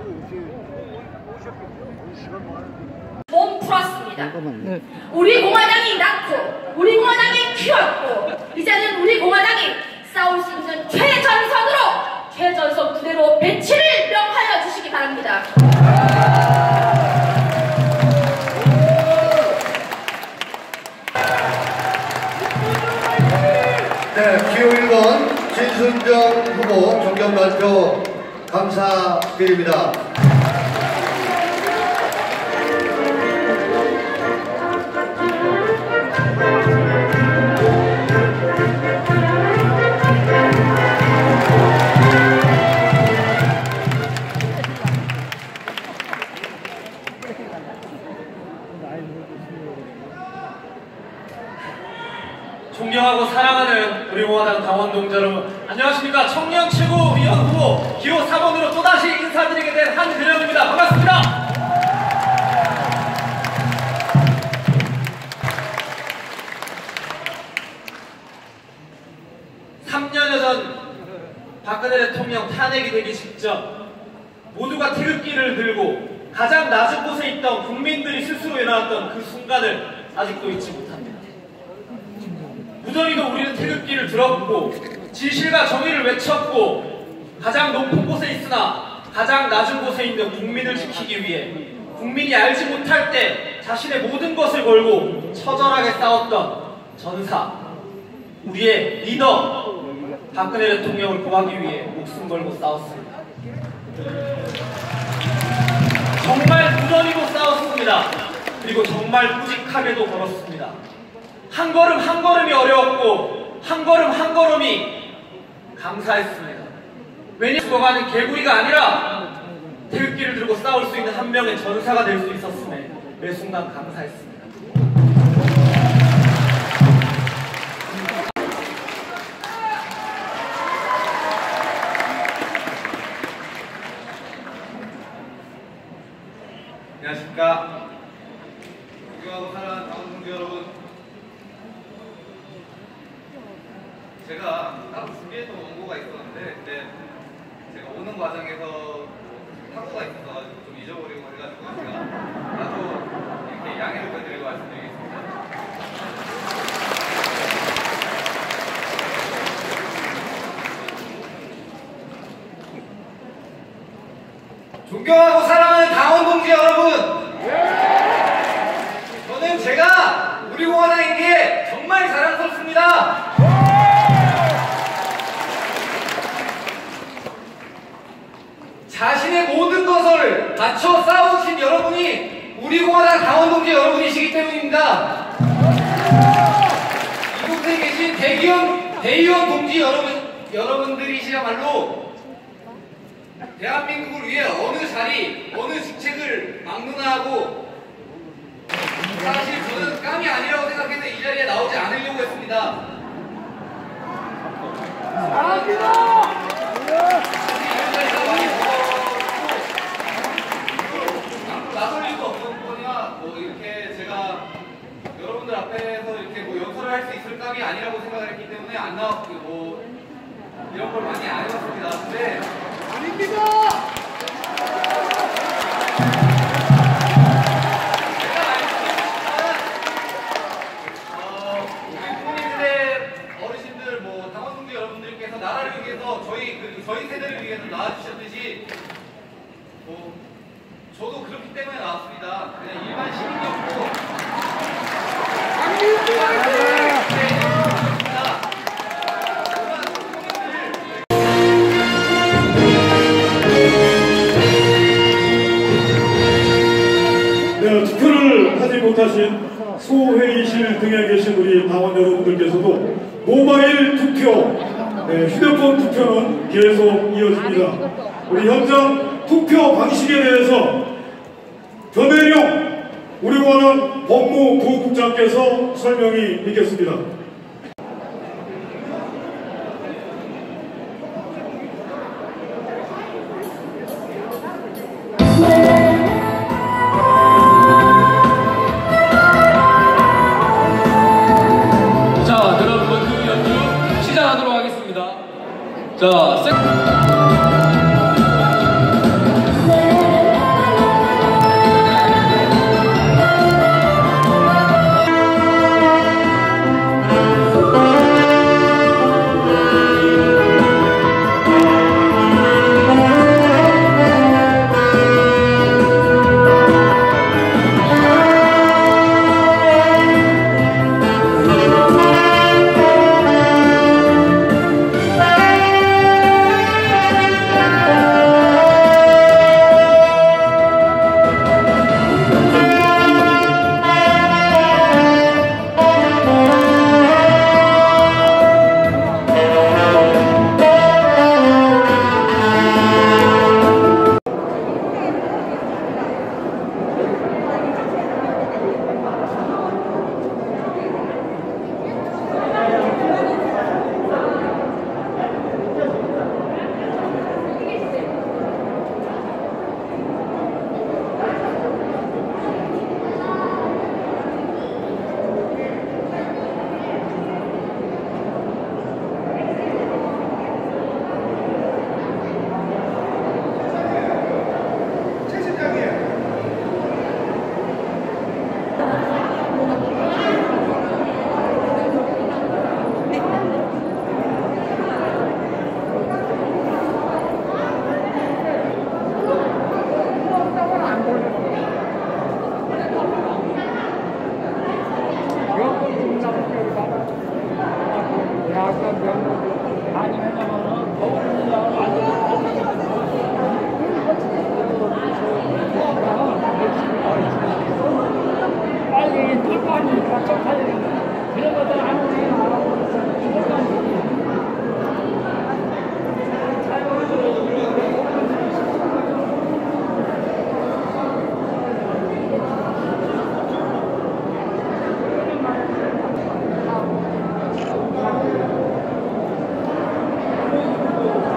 몸 풀었습니다. 우리 공화당이 낳고 우리 공화당이 키웠고 이제는 우리 공화당이 싸울 수 있는 최전선으로 최전선 부대로 배치를 명하여 주시기 바랍니다. 네, 기호 1번 진순정 후보 존경 발표 감사드립니다. 존경하고 사랑하는 우리 공화당 당원 동지 여러분, 안녕하십니까. 청년 최고위원 후보 기호 4번으로 또다시 인사드리게 된 한근영입니다. 반갑습니다. (3년여) 전 박근혜 대통령 탄핵이 되기 직전 모두가 태극기를 들고 가장 낮은 곳에 있던 국민들이 스스로 일어났던 그 순간을 아직도 잊지 못합니다. 무더기도 우리는 태극기를 들었고 진실과 정의를 외쳤고 가장 높은 곳에 있으나 가장 낮은 곳에 있는 국민을 지키기 위해 국민이 알지 못할 때 자신의 모든 것을 걸고 처절하게 싸웠던 전사, 우리의 리더 박근혜 대통령을 구하기 위해 목숨 걸고 싸웠습니다. 정말 무더기도 싸웠습니다. 그리고 정말 꾸직하게도 걸었습니다. 한 걸음 한 걸음이 어려웠고 한 걸음 한 걸음이 감사했습니다. 왜냐하면 죽어가는 개구리가 아니라 태극기를 들고 싸울 수 있는 한 명의 전사가 될 수 있었음에 매 순간 감사했습니다. 안녕하십니까. 존경하고 사랑하는 당원 동지 여러분, 제가 따로 준비했던 원고가 있었는데 제가 오는 과정에서 사고가 있어서 좀 잊어버리고 해가지고 제가 나도 이렇게 양해를 부탁드리고 말씀드리겠습니다. 존경하고 사랑하는 당원 동지 여러분, 저는 제가 우리 공화당에게 정말 자랑스럽습니다. 자신의 모든 것을 바쳐 싸우신 여러분이 우리 공화당 당원 동지 여러분이시기 때문입니다. 이곳에 계신 대의원 동지 여러분들이시야말로 대한민국을 위해 어느 자리, 어느 직책을 막론하고 사실 저는 깜이 아니라고 생각해서 이 자리에 나오지 않으려고 했습니다. 나설 일도 없는 거냐, 뭐 이렇게 제가 여러분들 앞에서 이렇게 뭐 연설을 할 수 있을 깜이 아니라고 생각을 했기 때문에 안 나왔고 뭐 이런 걸 많이 안 해봤습니다. 근데 아닙니다. 나라를 위해서 저희 세대를 위해서 나와주셨듯이 저도 그렇기 때문에 나왔습니다. 그냥 일반 시민이었고 네, 투표를 하지 못하신 소회의실 등에 계신 우리 당원 여러분들께서도 모바일 투표, 휴대폰 투표는 계속 이어집니다. 우리 현장 투표 방식에 대해서 변혜룡 우리 공화당 법무부국장께서 설명이 있겠습니다. 자, 여러분 그 연주 시작하도록 하겠습니다. 자, 있습니다.